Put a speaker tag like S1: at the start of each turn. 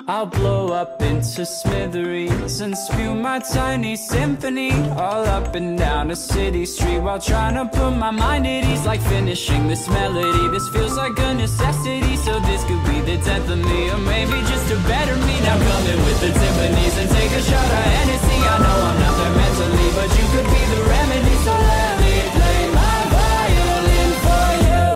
S1: I'll blow up into smithereens and spew my tiny symphony all up and down a city street while trying to put my mind at ease. Like finishing this melody, this feels like a necessity. So this could be the death of me, or maybe just a better me. Now come in with the timpanis and take a shot of Hennessy.